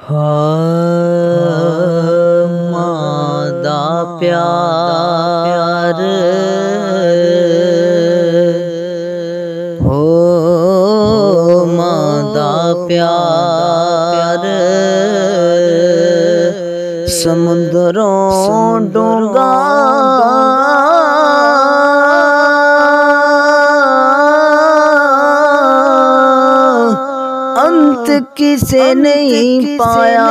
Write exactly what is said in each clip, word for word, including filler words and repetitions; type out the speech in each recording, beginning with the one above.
मादा प्यार हो मादा प्यार समुद्रों डूंगा अंत किसे नहीं पाया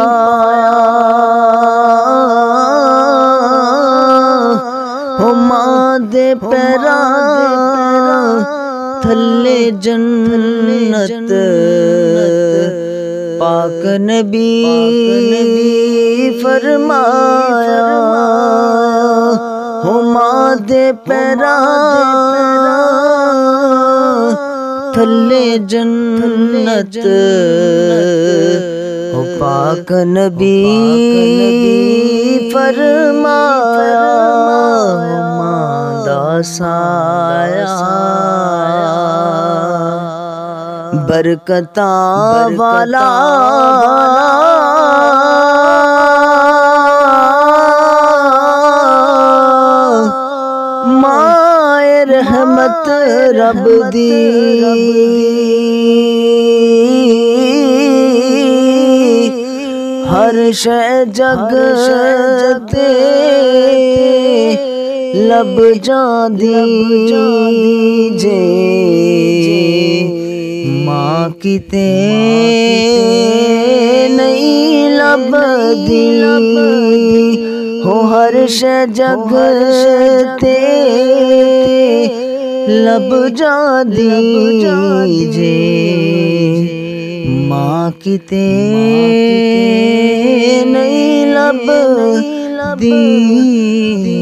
हो मादे पैरा थल्ले जन्नत पाक नबी फरमाया हो मादे पैरा थल्ले जन्नत हो पाक नबी फरमाया मादा साया बरकता वाला माए रहमत रब दी हर शै जग ते लब जांदी जे मां किते नहीं लभदी हो हर शै जग ते लब जांदी जे मां किते नहीं लभदी।